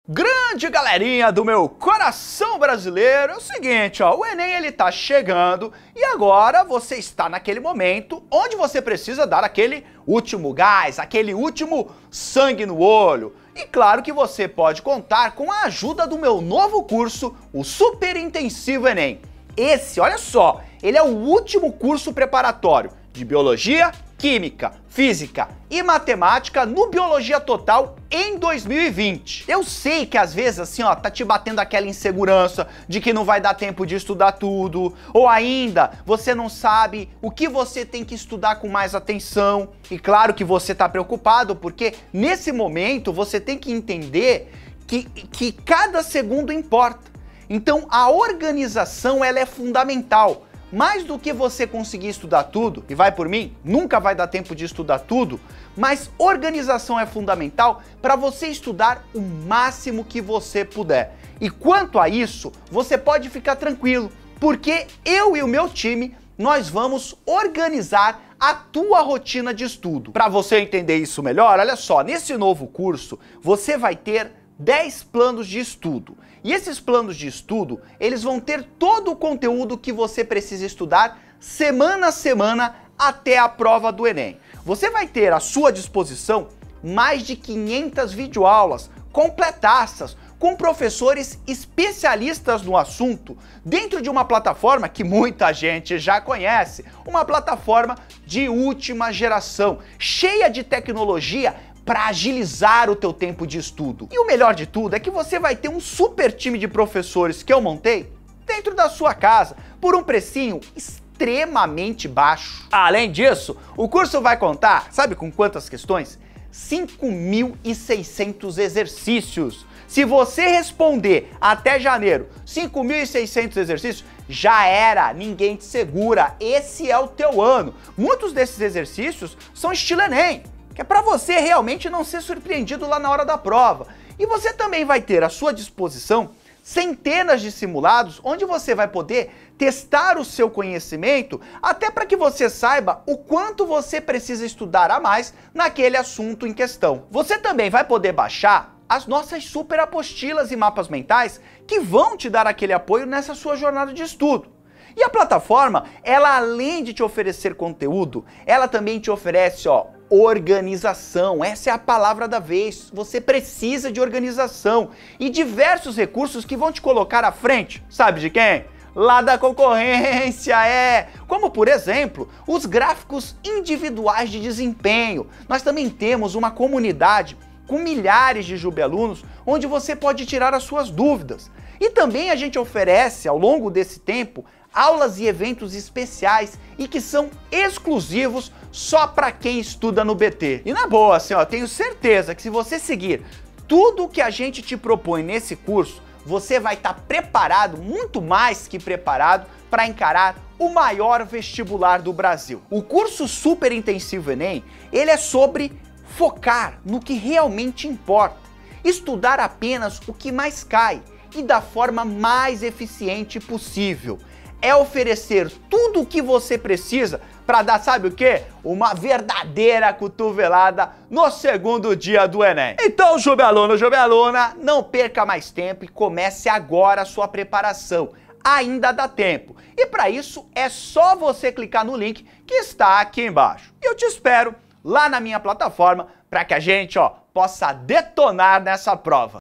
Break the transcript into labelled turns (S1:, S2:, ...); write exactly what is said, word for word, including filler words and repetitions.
S1: Grande galerinha do meu coração brasileiro, é o seguinte, ó, o Enem ele tá chegando e agora você está naquele momento onde você precisa dar aquele último gás, aquele último sangue no olho. E claro que você pode contar com a ajuda do meu novo curso, o Super Intensivo Enem. Esse, olha só, ele é o último curso preparatório de Biologia, Química, Física e Matemática no Biologia Total em dois mil e vinte. Eu sei que às vezes assim, ó, tá te batendo aquela insegurança de que não vai dar tempo de estudar tudo, ou ainda você não sabe o que você tem que estudar com mais atenção. E claro que você tá preocupado porque nesse momento você tem que entender que, que cada segundo importa. Então a organização ela é fundamental. Mais do que você conseguir estudar tudo, e vai por mim, nunca vai dar tempo de estudar tudo, mas organização é fundamental para você estudar o máximo que você puder. E quanto a isso, você pode ficar tranquilo, porque eu e o meu time, nós vamos organizar a tua rotina de estudo. Para você entender isso melhor, olha só, nesse novo curso, você vai ter dez planos de estudo. E esses planos de estudo, eles vão ter todo o conteúdo que você precisa estudar semana a semana até a prova do Enem. Você vai ter à sua disposição mais de quinhentas videoaulas completaças com professores especialistas no assunto dentro de uma plataforma que muita gente já conhece, uma plataforma de última geração, cheia de tecnologia para agilizar o teu tempo de estudo. E o melhor de tudo é que você vai ter um super time de professores que eu montei dentro da sua casa por um precinho extremamente baixo. Além disso, o curso vai contar, sabe com quantas questões? cinco mil e seiscentos exercícios. Se você responder até janeiro cinco mil e seiscentos exercícios, já era, ninguém te segura. Esse é o teu ano. Muitos desses exercícios são estilo Enem, que é para você realmente não ser surpreendido lá na hora da prova. E você também vai ter à sua disposição centenas de simulados onde você vai poder testar o seu conhecimento até para que você saiba o quanto você precisa estudar a mais naquele assunto em questão. Você também vai poder baixar as nossas super apostilas e mapas mentais que vão te dar aquele apoio nessa sua jornada de estudo. E a plataforma, ela além de te oferecer conteúdo, ela também te oferece, ó, organização. Essa é a palavra da vez. Você precisa de organização e diversos recursos que vão te colocar à frente. Sabe de quem? Lá da concorrência, é! Como, por exemplo, os gráficos individuais de desempenho. Nós também temos uma comunidade com milhares de jubealunos onde você pode tirar as suas dúvidas. E também a gente oferece, ao longo desse tempo, aulas e eventos especiais e que são exclusivos só para quem estuda no B T. E na boa, assim, ó, tenho certeza que se você seguir tudo o que a gente te propõe nesse curso, você vai estar preparado, muito mais que preparado, para encarar o maior vestibular do Brasil. O curso Super Intensivo Enem, ele é sobre focar no que realmente importa, estudar apenas o que mais cai e da forma mais eficiente possível. É oferecer tudo o que você precisa para dar, sabe o quê? Uma verdadeira cotovelada no segundo dia do Enem. Então, jubealuno, jubealuna, não perca mais tempo e comece agora a sua preparação. Ainda dá tempo. E para isso é só você clicar no link que está aqui embaixo. Eu te espero lá na minha plataforma para que a gente, ó, possa detonar nessa prova.